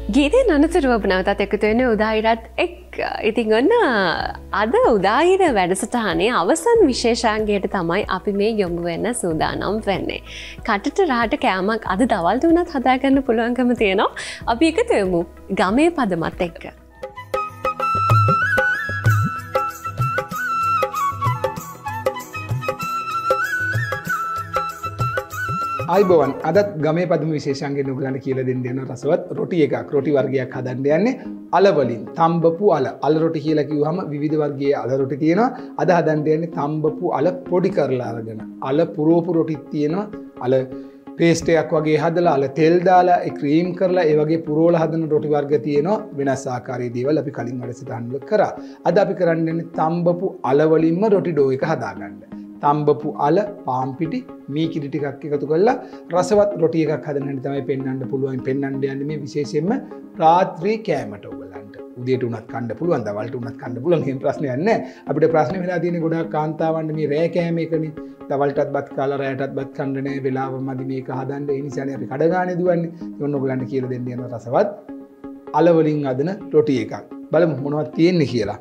ගීතේ අනතුරුව ඔබ නැවතත් එකතු වෙන උදායිරත් එක්ක. ඉතින් ඔන්න අද උදායිර වැඩසටහනේ අවසන් විශේෂාංගයට තමයි අපි මේ යොමු වෙන්න සූදානම් වෙන්නේ. කටට රහට කෑමක් අද දවල්ට උනත් හදාගන්න පුළුවන්කම තියෙනවා. අපි එකතු වෙමු ගමේ පදමත් එක්ක. අයිබෝවන් අදත් ගමේ පදම විශේෂන්ගේ නුගලන්න කියල දෙන්න යන රසවත් රොටි එකක් රොටි වර්ගයක් හදන්න යන්නේ අලවලින් තම්බපු අල රොටි කියලා කිව්වහම විවිධ වර්ගයේ අල රොටි තියෙනවා. අද හදන්න යන්නේ තම්බපු අල පොඩි කරලා අරගෙන අල පුරෝපු රොටිත් තියෙනවා. අල පේස්ට් එකක් වගේ හදලා අල තෙල් දාලා ඒ ක්‍රීම් කරලා ඒ වගේ පුරෝලා හදන රොටි වර්ග තියෙනවා. වෙනස් ආකාරයේ දේවල් අපි කලින් වැඩසටහන් වල කරා. අද අපි කරන්න යන්නේ තම්බපු අල වලින්ම රොටි ඩෝ එක හදාගන්න. තම්බපු අල පාම්පිටි මී කිරි ටිකක් එකතු කරලා රසවත් රොටි එකක් හදන්න හැටි තමයි පෙන්වන්න පුළුවන්. පෙන්වන්න යන්නේ මේ විශේෂයෙන්ම රාත්‍රී කෑමට ඔයගලන්ට. උදේට උනත් කන්න පුළුවන්, දවල්ට උනත් කන්න පුළුවන්. එහෙම ප්‍රශ්නයක් නැහැ. අපිට ප්‍රශ්නේ වෙලා තියෙන්නේ ගොඩාක් කාන්තාවන්ට මේ රෑ කෑම එකනේ. දවල්ටත් බත් කාලා රෑටත් බත් කන්න නැහැ. වෙලාව මදි මේක හදන්න. ඒ නිසානේ අපි කඩගානේ දුවන්නේ. ඔන්න ඔයගලන්ට කියලා දෙන්න යන රසවත් අල වලින් හදන රොටි එකක්. බලමු මොනවද තියෙන්නේ කියලා.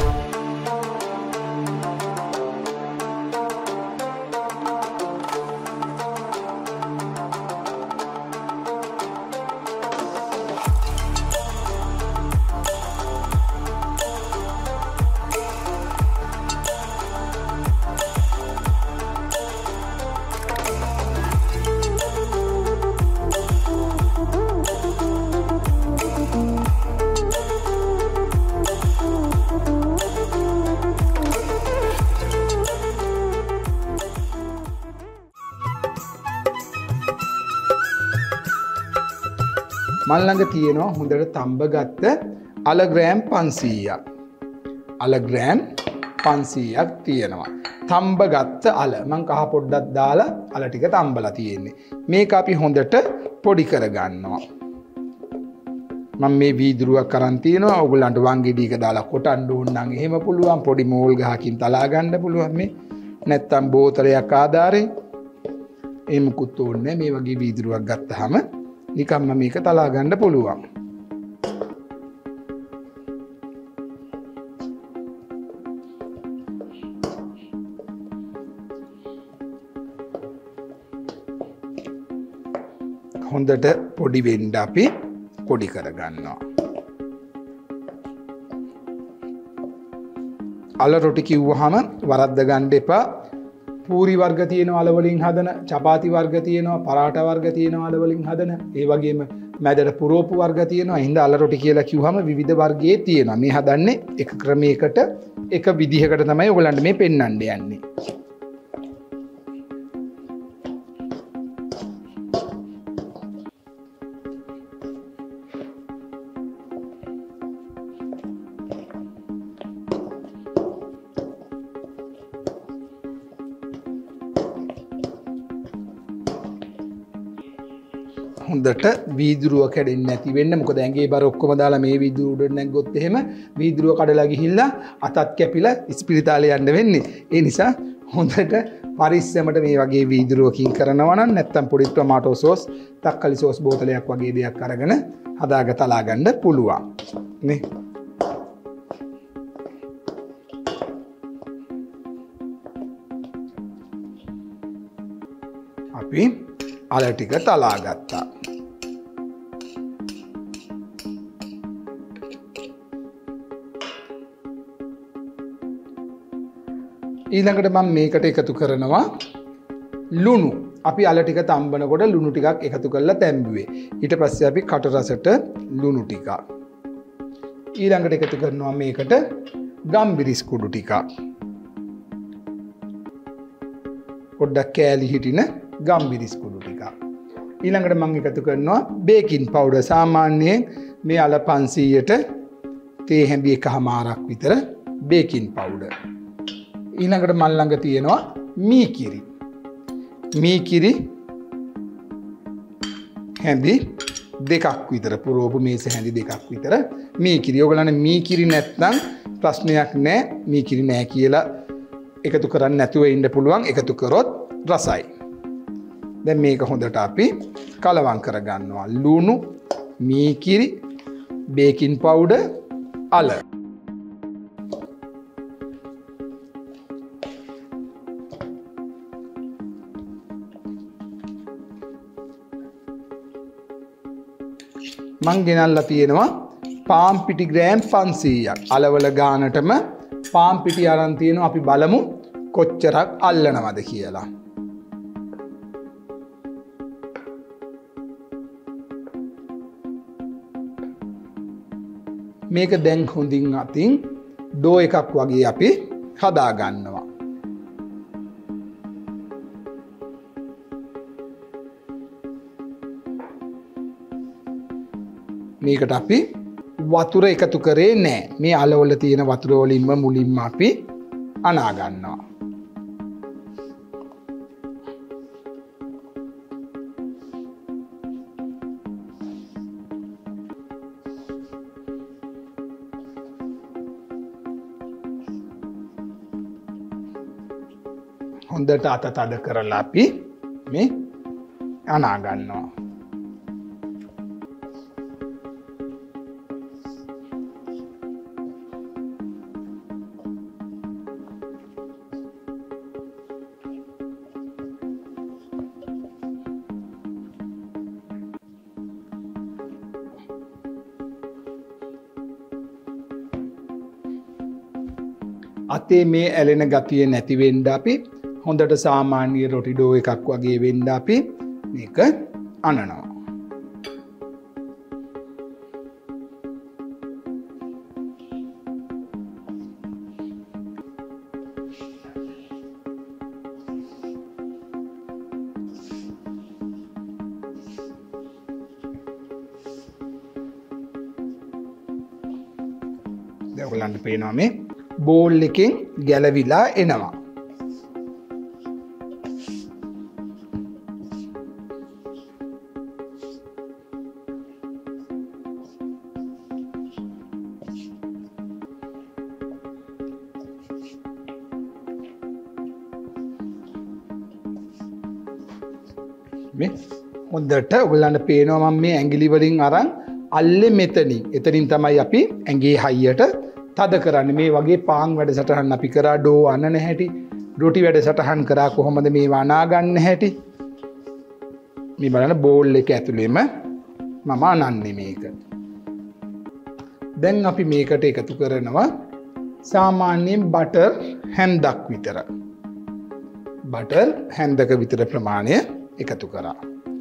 මල් ළඟ තියෙනවා හොඳට තඹගත්ත අල ග්‍රෑම් 500ක්. අල ග්‍රෑම් 500ක් තියෙනවා. තඹගත්ත අල මං කහ පොඩ්ඩක් දාලා අල ටික තඹලා තියෙන්නේ. මේක අපි හොඳට පොඩි කරගන්නවා. මම මේ වීදුරුවක් අරන් තියෙනවා. ඔයගලන්ට වංගෙඩියක දාලා කොටන්න ඕන නම් එහෙම පුළුවන්. පොඩි මෝල් ගහකින් තලා ගන්න පුළුවන් මේ. නැත්තම් බෝතලයක් ආධාරයෙන්. එහෙම කුත් ඕනේ මේ වගේ වීදුරුවක් ගත්තාම නිකම්ම මේක තලා ගන්න පුළුවන්. හොඳට පොඩි වෙන්න අපි පොඩි කරගන්නවා. අල රොටි කිව්වහම වරද්ද ගන්න එපා. පූරි වර්ග තියෙනවා අල වලින් හදන, චපාති වර්ග තියෙනවා, පරාටා වර්ග තියෙනවා අල වලින් හදන. ඒ වගේම මැදට පුරෝපු වර්ග තියෙනවා. හින්ද අල රොටි කියලා කිව්වම විවිධ වර්ගයේ තියෙනවා. මේ හදන්නේ එක ක්‍රමයකට එක විදිහකට තමයි ඔයගලන්ට මේ පෙන්වන්න යන්නේ. හොඳට වීදුරුව කැඩෙන්නේ නැති වෙන්න. මොකද ඇඟේ බර ඔක්කොම දාලා මේ වීදුරුව උඩට නැග්ගොත් එහෙම වීදුරුව කඩලා ගිහිල්ලා අතත් කැපිලා ඉස්පිරිතාලේ යන්න වෙන්නේ. ඒ නිසා හොඳට පරිස්සමට මේ වගේ වීදුරුවකින් කරනවා නම් නැත්තම් පොඩි ටොමාටෝ සෝස්, තක්කලි සෝස් බෝතලයක් වගේ දෙයක් අරගෙන හදාගතලා ගන්න පුළුවන්. නේ. අපි අල ටික තලා ගත්තා. ඊළඟට මම මේකට එකතු කරනවා ලුණු. අපි අල ටික තම්බනකොට ලුණු ටිකක් එකතු කරලා තැම්බුවේ. ඊට පස්සේ අපි කට රසට ලුණු ටිකක්. ඊළඟට එකතු කරනවා මේකට ගම්බිරිස් කුඩු ටිකක්. පොඩ්ඩක් කෑලි හිටින ගම්බිරිස් කුඩු ටිකක්. ඊළඟට මම එකතු කරනවා බේකින් පවුඩර්. සාමාන්‍යයෙන් මේ අල 500ට තේ හැඹි එකමාරක් විතර බේකින් පවුඩර්. ඊළඟට මල් ළඟ තියෙනවා මී කිරි. මී කිරි හැඳි දෙකක් විතර පුරෝපු මේස හැඳි දෙකක් විතර මී කිරි. ඔයගලන්ට මී කිරි නැත්නම් ප්‍රශ්නයක් නැහැ. මී කිරි නැහැ කියලා එකතු කරන්න නැතුව ඉන්න පුළුවන්. එකතු කරොත් රසයි. දැන් මේක හොඳට අපි කලවම් කරගන්නවා. ලුණු, මී කිරි, බේකින් පවුඩර්, අල. මං ගෙනල්ලා තියෙනවා පාම් පිටි ග්‍රෑම් 500ක්. අලවල ගානටම පාම් පිටි අරන් තියෙනවා. අපි බලමු කොච්චරක් අල්ලනවද කියලා. මේක දැන් හොඳින් අතින් ඩෝ එකක් වගේ අපි හදා ගන්නවා. මේකට අපි වතුර එකතු කරේ නෑ. මේ අලවල තියෙන වතුර වලින්ම මුලින්ම අපි අනා ගන්නවා. හොඳට අත තද කරලා අපි මේ අනා ගන්නවා. අතේ මේ ඇලෙන ගතිය නැති වෙන්න අපි හොඳට සාමාන්‍ය රොටි ඩෝ එකක් වගේ වෙන්න අපි මේක අනනවා. දැන් ඔයගලන්ට පේනවා මේ බෝල් එකෙන් ගැලවිලා එනවා. මේ හොඳට ඔයගලන්ට පේනවා මම මේ ඇඟිලි වලින් අරන් අල්ලේ මෙතනින්. එතනින් තමයි අපි ඇඟේ හයියට තද කරන්නේ. මේ වගේ පාන් වැඩසටහන් අපි කරා ඩෝ අනන හැටි, රොටි වැඩසටහන් කරා කොහොමද මේවා අනා ගන්න හැටි. මේ බලන්න බෝල් එක ඇතුලේම මම අනන්නේ මේක. දැන් අපි මේකට එකතු කරනවා සාමාන්‍යයෙන් බටර් හැන්දක් විතර. බටර් හැන්දක විතර ප්‍රමාණය එකතු කරා.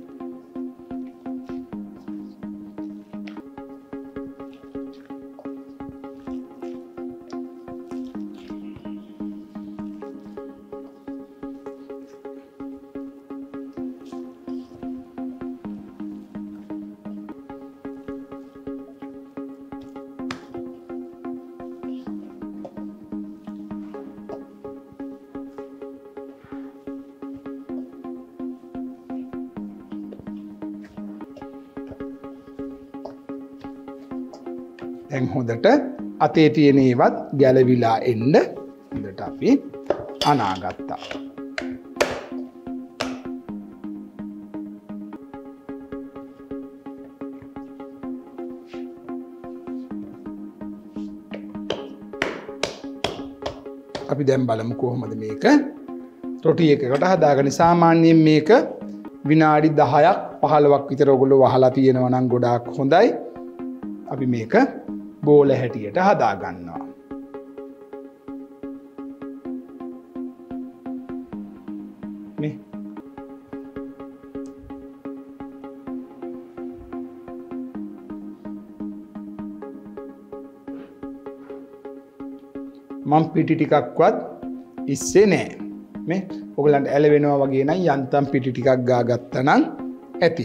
දැන් හොඳට අතේ තියෙන ඒවත් ගැලවිලා එන්න හොඳට අපි අනාගත්තා. අපි දැන් බලමු කොහොමද මේක රොටි එකකට හදාගන්නේ. සාමාන්‍යයෙන් මේක විනාඩි 10ක් 15ක් විතර ඔයගොල්ලෝ වහලා තියෙනවා නම් ගොඩාක් හොඳයි. අපි මේක බෝල හැටියට හදා ගන්නවා. මේ මම පිටි ටිකක්වත් ඉස්සේ නෑ. මේ ඔයගලන්ට ඇලවෙනවා වගේ නම් යන්තම් පිටි ටිකක් ගාගත්තා නම් ඇති.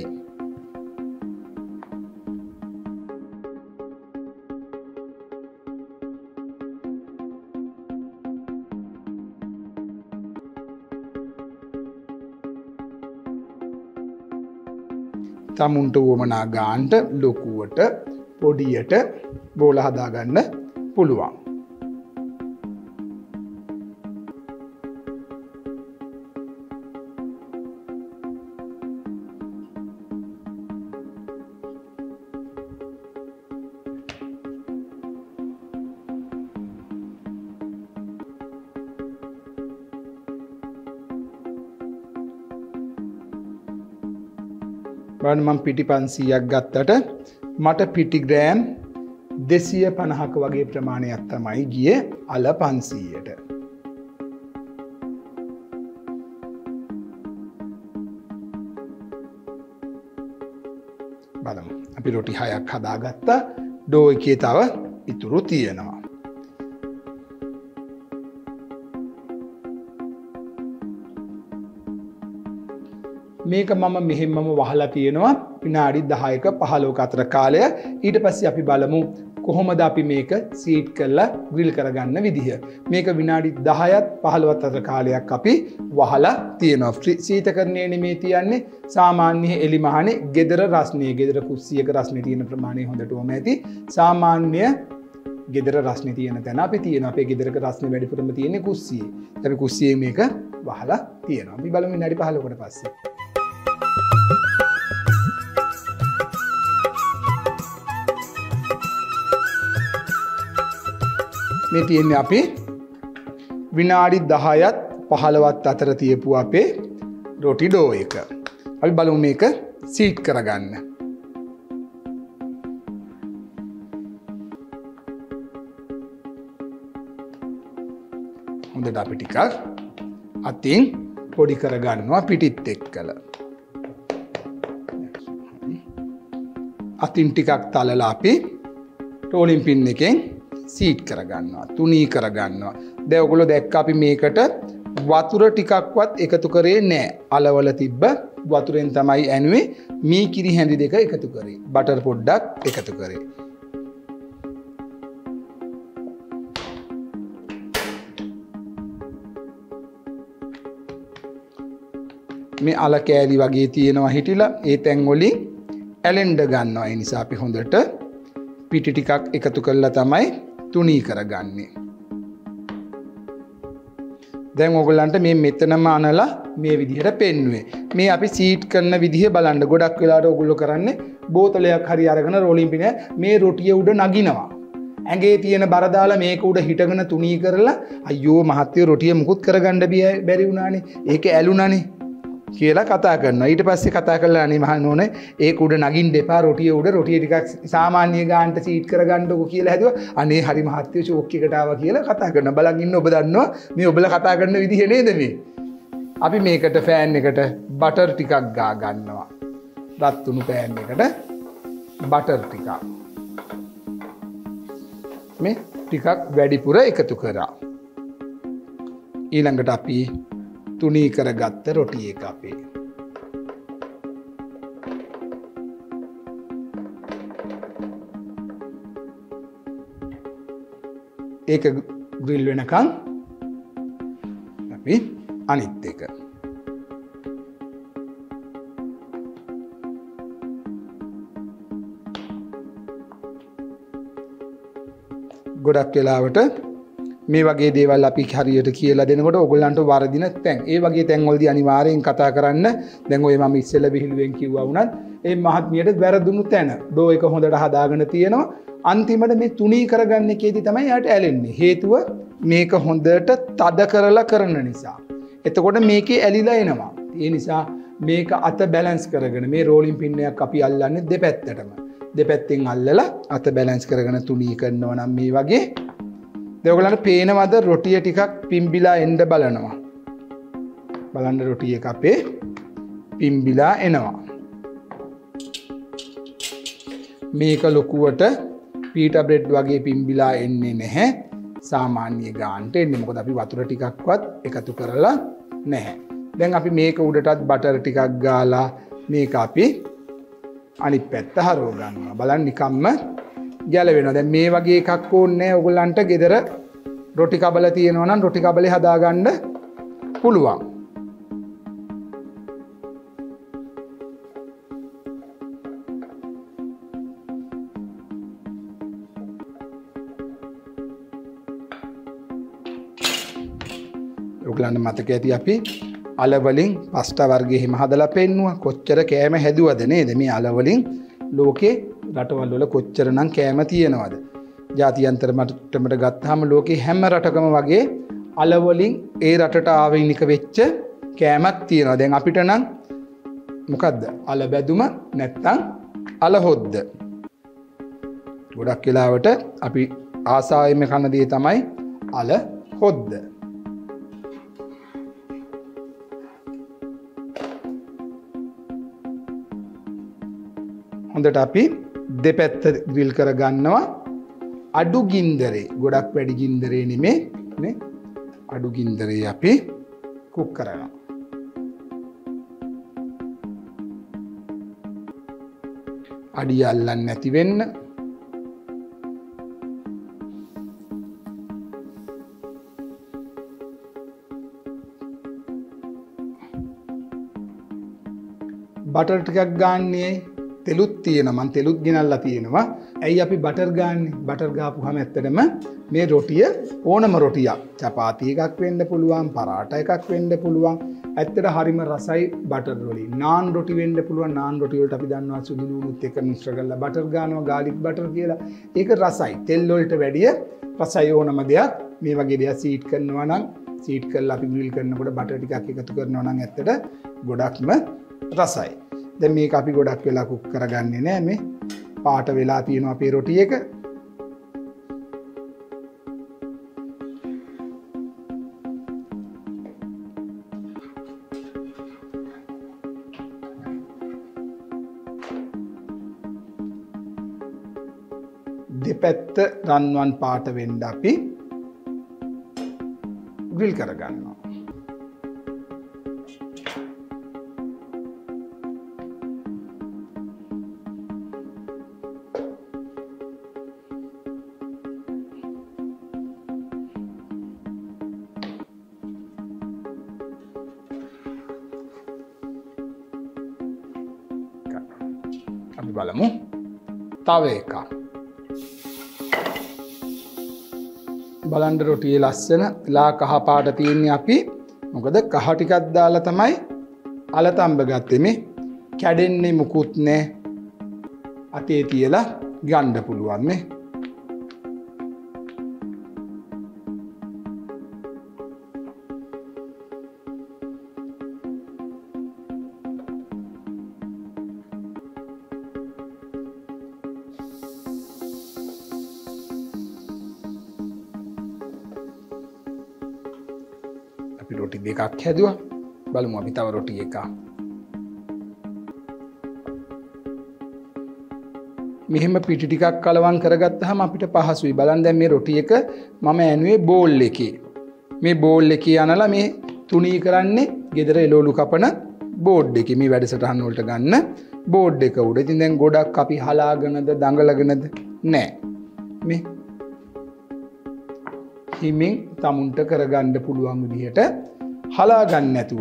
තමුන්ට වුවමනා ගාන්ට ලොකුවට පොඩියට බෝල හදාගන්න පුළුවන්. බලන්න මම පිටි 500ක් ගත්තට මට පිටි ග්‍රෑම් 250ක වගේ ප්‍රමාණයක් තමයි ගියේ අල 500ට. බලමු. අපි රොටි 6ක් හදාගත්තා. ඩෝ එකේ තව ඉතුරු තියෙනවා. මේක මම මෙහෙමම වහලා තියෙනවා විනාඩි 10ක 15ක අතර කාලය. ඊට පස්සේ අපි බලමු කොහොමද අපි මේක සීට් කරලා ග්‍රිල් කරගන්න විදිහ. මේක විනාඩි 10ත් 15ත් අතර කාලයක් අපි වහලා තියෙනවා. සීතකරණයේ නෙමෙයි තියන්නේ සාමාන්‍ය එලි මහනේ gedara රස්නේ. gedara කුස්සියක රස්නේ තියෙන ප්‍රමාණය හොඳටම ඇති. සාමාන්‍ය gedara රස්නේ තියෙන තැන අපි තියෙනවා. අපේ gedarක රස්නේ වැඩිපුරම තියෙන්නේ කුස්සියේ. අපි කුස්සියේ මේක වහලා තියෙනවා. අපි බලමු විනාඩි 15කට පස්සේ. මේ තියෙන්නේ අපි විනාඩි 10ත් 15ත් අතර තියපු අපේ රොටි ඩෝ එක. අපි බලමු මේක සීට් කරගන්න. හොඳට අපි ටිකක් අතින් පොඩි කරගන්නවා පිටිත් එක්කලා. අතින් ටිකක් තලලා අපි රෝලින් පින් එකෙන් සීට් කරගන්නවා. තුනී කරගන්නවා. දැන් ඔයගොල්ලෝ දැක්ක අපි මේකට වතුර ටිකක්වත් එකතු කරේ නැහැ. අලවල තිබ්බ වතුරෙන් තමයි ඇනුවේ. මී කිරි හැඳි දෙක එකතු කරේ. බටර් පොඩ්ඩක් එකතු කරේ. මේ අල කෑලි වගේ තියෙනවා හිටිලා ඒ තැන් වලින් ඇලෙන්ඩ ගන්නවා. ඒ නිසා අපි හොඳට පිටි ටිකක් එකතු කරලා තමයි තුනී කරගන්නේ. දැන් ඔයගොල්ලන්ට මේ මෙතනම අනලා මේ විදිහට පෙන්නුවේ. මේ අපි සීට් කරන විදිහ බලන්න. ගොඩක් වෙලාවට ඔයගොල්ලෝ කරන්නේ බෝතලයක් හරි අරගෙන රෝලින් පින මේ රොටිය උඩ නගිනවා. ඇඟේ තියෙන බර දාලා මේක උඩ හිටගෙන තුනී කරලා අයියෝ මහත්තයෝ රොටිය මුකුත් කරගන්න බැරි වුණානේ. ඒක ඇලුණානේ කියලා කතා කරනවා. ඊට පස්සේ කතා කරලා අනේ මහනෝනේ ඒක උඩ නගින්න එපා රොටිය උඩ රොටිය ටිකක් සාමාන්‍ය ගානට සීට් කරගන්නකො කියලා හැදුවා. අනේ හරි මහත්තයෝ ෂෝක් එකට ආවා කියලා කතා කරනවා. බලන් ඉන්න ඔබ දන්නවා මේ ඔබලා කතා කරන විදිහ නේද මේ. අපි මේකට ෆෑන් එකට බටර් ටිකක් ගා ගන්නවා. රත් වුණු ෆෑන් එකට බටර් ටිකක්. මේ ටිකක් වැඩිපුර එකතු කරා. ඊළඟට අපි තුනී කරගත්ත රොටි එක අපේ. ඒක ග්‍රිල් වෙනකන් අපි අනිත් එක. ගොඩක් වෙලාවට මේ වගේ දේවල් අපි හරියට කියලා දෙනකොට ඔයගොල්ලන්ට වරදින තැන් ඒ වගේ තැන්වලදී අනිවාර්යෙන් කතා කරන්න. දැන් ඔය මම ඉස්සෙල්ලා විහිළුවෙන් කිව්වා වුණත් ඒ මහත්මියට වැරදුණු තැන ඩෝ එක හොඳට හදාගෙන තියෙනවා. අන්තිමට මේ තුනී කරගන්න එකේදී තමයි යාට ඇලෙන්නේ. හේතුව මේක හොඳට තද කරලා කරන නිසා. එතකොට මේකේ ඇලිලා එනවා. ඒ නිසා මේක අත බැලන්ස් කරගෙන මේ රෝලින් පින් එකක් අපි අල්ලන්නේ දෙපැත්තටම. දෙපැත්තෙන් අල්ලලා අත බැලන්ස් කරගෙන තුනී කරනවා නම් මේ වගේ දෙවගලන්ට පේනවද රොටිය ටිකක් පිම්බිලා එන්න බලනවා. බලන්න රොටිය එක අපේ පිම්බිලා එනවා. මේක ලොකුවට පීටා බ්‍රෙඩ් වගේ පිම්බිලා එන්නේ නැහැ. සාමාන්‍ය ගානට එන්නේ. මොකද අපි වතුර ටිකක්වත් එකතු කරලා නැහැ. දැන් අපි මේක උඩටත් බටර් ටිකක් ගාලා මේක අපි අනිත් පැත්ත හරව ගන්නවා. බලන්න නිකම්ම ගැලවෙනවා. දැන් මේ වගේ එකක් ඕනේ නැහැ. ඔයගොල්ලන්ට ගෙදර රොටි කබල තියෙනවා නම් රොටි කබලේ හදාගන්න පුළුවන්. ඔයගොල්ලන්ට මතක ඇති අපි අල වලින් පස්ටා වර්ගයේ හිම හදලා පෙන්නුවා. කොච්චර කෑම හැදුවද නේද? මේ අල වලින් ලෝකේ රටවල් වල කොච්චරනම් කෑම තියෙනවද? ජාත්‍යන්තර මට්ටමට ගත්තාම ලෝකේ හැම රටකම වගේ අල වලින් ඒ රටට ආවේනික වෙච්ච කෑමක් තියෙනවා. දැන් අපිට නම් මොකද්ද? අල බැදුම නැත්තම් අල හොද්ද. ගොඩක් වෙලාවට අපි ආසාවෙම කන දේ තමයි අල හොද්ද. හොඳට අපි දෙපැත්ත ග්‍රිල් කර ගන්නවා. අඩු ගින්දරේ, ගොඩක් වැඩි ගින්දරේ නෙමේ නේ. අඩු ගින්දරේ අපි කුක් කරනවා. අඩිය අල්ලන්නේ නැති වෙන්න. බටර් ටිකක් ගන්නේ තෙලුත් තියෙනවා. මම තෙලුත් ගෙනල්ලා තියෙනවා. ඇයි අපි බටර් ගන්නේ? බටර් ගාපුවාම ඇත්තටම මේ රොටිය ඕනම රොටියක්, චපාති එකක් වෙන්න පුළුවන්, පරාටා එකක් වෙන්න පුළුවන්. ඇත්තට හරිම රසයි බටර් වලින්. නාන් රොටි වෙන්න පුළුවන්. නාන් රොටි වලට අපි දන්නවා සුදු ලුණුත් එක්ක මිශ්‍ර කරලා බටර් ගන්නවා, ගාලික් බටර් කියලා. ඒක රසයි. තෙල් වලට වැඩිය රසයි ඕනම දෙයක්. මේ වගේ දෙයක් සීට් කරනවා නම්, සීට් කරලා අපි ග්‍රිල් කරනකොට බටර් ටිකක් එකතු කරනවා නම් ඇත්තට ගොඩක්ම රසයි. දැන් මේක අපි ගොඩක් වෙලා කුක් කරගන්නේ නෑ. මේ පාට වෙලා තියෙනවා අපේ රොටි එක. දෙපැත්ත රන්වන් පාට වෙන්න අපි ග්‍රිල් කරගන්නවා. අපි බලමු තව එකක්. බලන්න රොටියේ ලස්සන ලා කහ පාට තියෙන්නේ අපි. මොකද කහ ටිකක් දාලා තමයි අලතම්බ ගත්තේ. මේ කැඩෙන්නේ මුකුත් නෑ. අතේ තියලා ගන්න පුළුවන් නේ. අපි රොටි දෙකක් හැදුවා. බලමු අපි තව රොටි එකක්. මෙහෙම පිටි ටිකක් කලවම් කරගත්තාම අපිට පහසුයි. බලන්න දැන් මේ රොටි එක මම ඇනුවේ බෝල් එකේ. මේ බෝල් එකේ අනලා මේ තුනී කරන්නේ ගෙදර එළවලු කපන බෝඩ් එකේ. මේ වැඩසටහන් වලට ගන්න බෝඩ් එක උඩ. ඉතින් දැන් ගොඩක් අපි හලාගෙනද දඟලගෙනද නෑ. මේ හිමින් තමුන්ට කරගන්න පුළුවන් විදිහට හලා ගන්න නැතුව.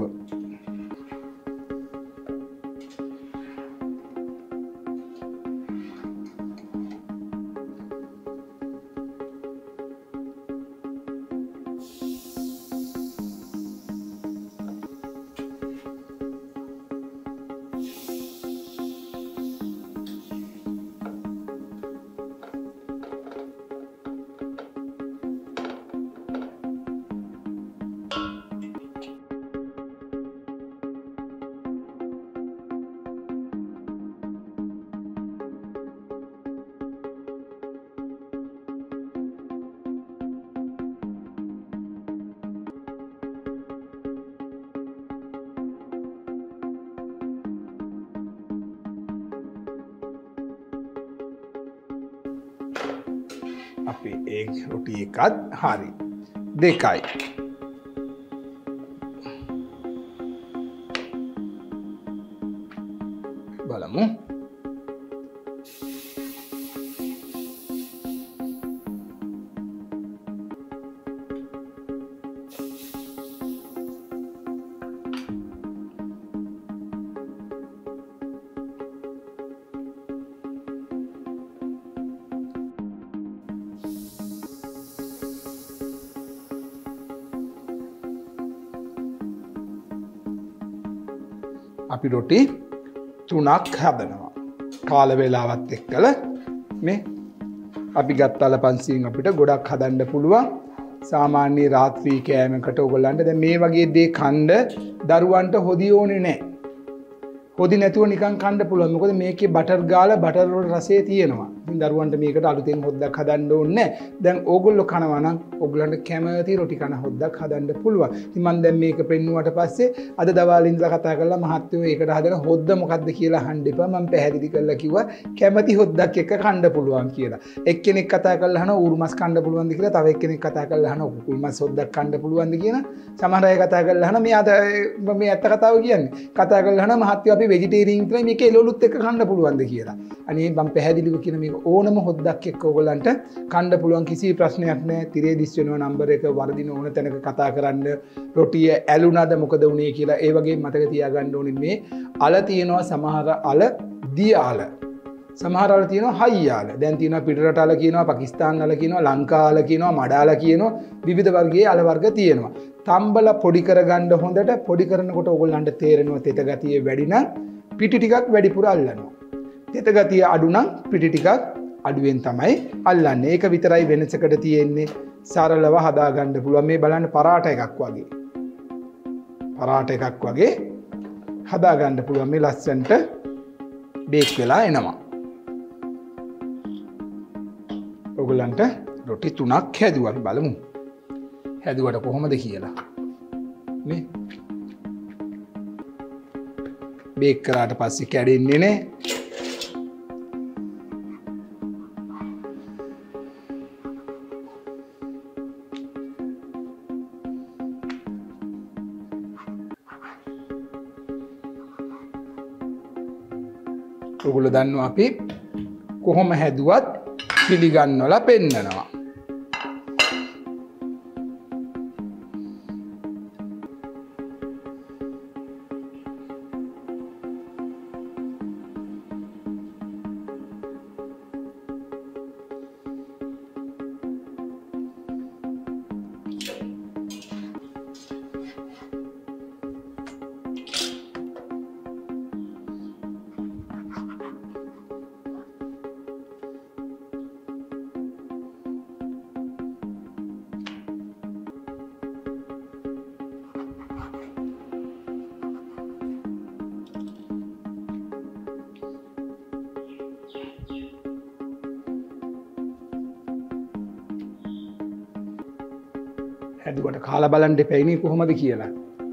අපේ ඒ රොටි එකත් හරි. දෙකයි. බලමු. අපි රොටි 3ක් හදනවා. කාල වේලාවත් එක්කලා මේ අපි ගත්තල 500න් අපිට ගොඩක් හදන්න පුළුවන්. සාමාන්‍ය රාත්‍රී කෑමකට ඔයගොල්ලන්ට දැන් මේ වගේ දේ කන්න දරුවන්ට හොදි ඕනේ නැහැ. හොදි නැතුව නිකන් කන්න පුළුවන්. මොකද මේකේ බටර් ගාලා බටර් වල රසය තියෙනවා. ඉතින් දරුවන්ට මේකට අලුතෙන් හොද්දක් හදන්න ඕනේ නැහැ. දැන් ඕගොල්ලෝ කනවා නම් ඕගොල්ලන්ට කැමති රොටි කන හොද්දක් හදන්න පුළුවන්. ඉතින් මම දැන් මේක පෙන්නුවට පස්සේ අද දවල් ඉඳලා කතා කරලා මහත්තයෝ ඒකට හදන හොද්ද මොකද්ද කියලා අහන්න එපා. මම පැහැදිලි කරලා කිව්වා කැමති හොද්දක් එක කන්න පුළුවන් කියලා. එක්කෙනෙක් කතා කරලා අහනවා ඌරු මස් කන්න පුළුවන්ද කියලා. තව එක්කෙනෙක් කතා කරලා අහනවා කුකුල් මස් හොද්දක් කන්න පුළුවන්ද කියලා. සමහර අය කතා කරලා අහනවා මේ ඇත්ත කතාව කියන්නේ. කතා කරලා අහනවා මහත්තයෝ අපි වෙජිටේරියන් විතරයි මේක එළවලුත් එක්ක කන්න පුළුවන්ද කියලා. අනේ මම පැහැදිලිව කියන මේක ඕනම හොද්දක් එක්ක ඕගොල්ලන්ට කන්න පුළුවන් කිසි ප්‍රශ්නයක් නැහැ. තිරේ දිස් වෙනවා නම්බර එක වර්ධින ඕන තැනක කතා කරන්න. රොටිය ඇලුනද මොකද වුනේ කියලා ඒ වගේ මතක තියාගන්න ඕනේ. මේ අල තියෙනවා සමහර අල දිය අල. සමහර අල තියෙනවා හයි අල. දැන් තියෙනවා පිටරට අල කියනවා, පාකිස්තාන් අල කියනවා, ලංකා අල කියනවා, මඩ අල කියනවා. විවිධ වර්ගයේ අල වර්ග තියෙනවා. තම්බල පොඩි කරගන්න හොඳට පොඩි කරනකොට ඕගොල්ලන්ට තේරෙනවා තෙත ගතිය වැඩි නම් පිටි ටිකක් වැඩිපුර අල්ලනවා. තෙත ගතිය අඩු නම් පිටි ටිකක් අඩුවෙන් තමයි අල්ලන්නේ. ඒක විතරයි වෙනසකට තියෙන්නේ. සරලව හදාගන්න පුළුවන්. මේ බලන්න පරාට එකක් වගේ. පරාට එකක් වගේ හදාගන්න පුළුවන්. මේ ලස්සන්ට බේක් වෙලා එනවා. ඔයගලන්ට රොටි 3ක් හැදුවා. අපි බලමු. හැදුවට කොහොමද කියලා. මේ බේක් කරාට පස්සේ කැඩෙන්නේ නැහැ. ඔයගොල්ලෝ දන්නවා අපි කොහොම හැදුවත් පිළිගන්නවලා පෙන්නනවා. හැදුවට කාලා බලන්න දෙපැයිනේ කොහොමද කියලා.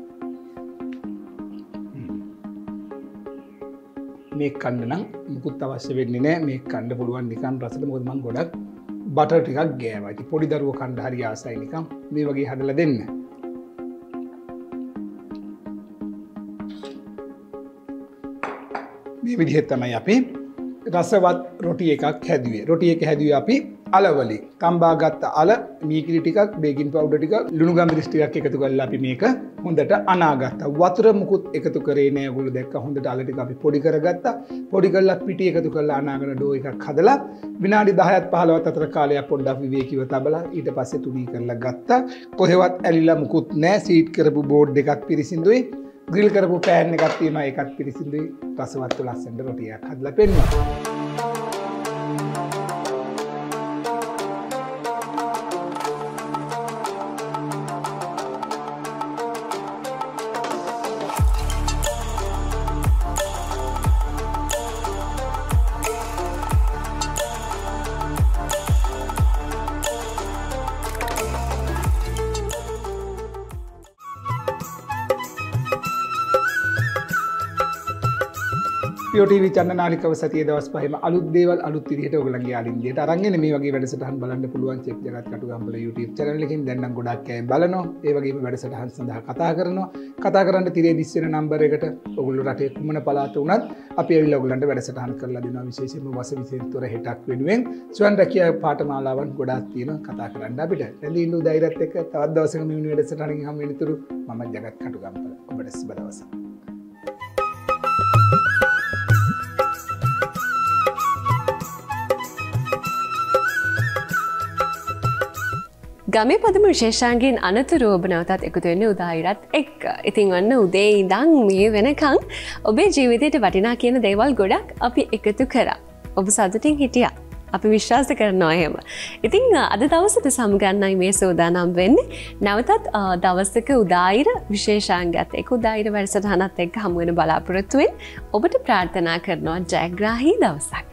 මේක කන්න නම් මුකුත් අවශ්‍ය වෙන්නේ නැහැ. මේක කන්න පුළුවන් නිකන් රසට. මොකද මම ගොඩක් බටර් ටිකක් ගෑවා. ඉතින් පොඩි දරුවෝ කන්න හරි ආසයි නිකන් මේ වගේ හදලා දෙන්න. මේ විදිහට තමයි අපි රසවත් රොටි එකක් හැදුවේ. රොටි එක හැදුවේ අපි අලවලින්. තම්බා ගත්ත අල, මීකිරි ටිකක්, බේකින් පවුඩර් ටිකක්, ලුණු ගම්මිරිස් ටිකක් එකතු කරලා අපි මේක හොඳට අනාගත්තා. වතුර මුකුත් එකතු කරේ නෑ. ඔයගොල්ලෝ දැක්කා හොඳට අල ටික අපි පොඩි කරගත්තා. පොඩි කරලා පිටි එකතු කරලා අනාගෙන ඩෝ එකක් හදලා විනාඩි 10ක් 15ක් අතර කාලයක් පොඩ්ඩක් විවේකීව තබලා ඊට පස්සේ තුනී කරලා ගත්තා. කොහෙවත් ඇලිලා මුකුත් නෑ. සීට් කරපු බෝඩ් එකක් පිරිසිදුයි. ග්‍රිල් කරපු පෑන් එකක් තියෙනවා. ඒකත් පිරිසිදුයි. රසවත් ලස්සනට රොටියක් හදලා පෙන්නුවා. POTV චන්න නාලිකව සතියේ දවස් පහේම අලුත් දේවල් අලුත් විදිහට ඔයගලගේ යාළුන්දියට අරන් එන්නේ. මේ වගේ වැඩසටහන් බලන්න පුළුවන් check Jagath Katugambala YouTube channel එකකින්. දැන් නම් ගොඩක් අය බලනවා. ඒ වගේම වැඩසටහන් සඳහා කතා කරනවා. කතා කරන්න තිරේ දිස් වෙන නම්බර එකට ඔයගොල්ලෝ රටේ කුමන පළාත වුණත් අපි ඇවිල්ලා ඔයගලන්ට වැඩසටහන් කරලා දෙනවා. විශේෂයෙන්ම වස විසෙන්තොර හෙටක් වෙනුවෙන් ස්වයන් රැකියා පාඨමාලාවන් ගොඩාක් තියෙනවා කතා කරන්න අපිට. රැඳී ඉන්න ධෛර්යයත් එක්ක තවත් දවසක මේ වැඩසටහනකින් හම් වෙනතුරු මම ජගත් කටුගම්බල. ඔබට සුබ දවසක්. ගමේ පදම විශේෂාන්ගෙන් අනතුරු ඔබ නැවතත් එකතු වෙන්නේ උදායිරත් එක්ක. ඉතින් ඔන්න උදේ ඉඳන් මේ වෙනකන් ඔබේ ජීවිතයට වටිනා කියන දේවල් ගොඩක් අපි එකතු කරා. ඔබ සතුටින් හිටියා. අපි විශ්වාස කරනවා එහෙම. ඉතින් අද දවසට සමුගන්නයි මේ සූදානම් වෙන්නේ. නැවතත් දවසක උදායිර විශේෂාංගات එක්ක උදායිර වැඩසටහනත් එක්ක හමු වෙන බලාපොරොත්තු වෙමින් ඔබට ප්‍රාර්ථනා කරනවා ජයග්‍රාහී දවසක්.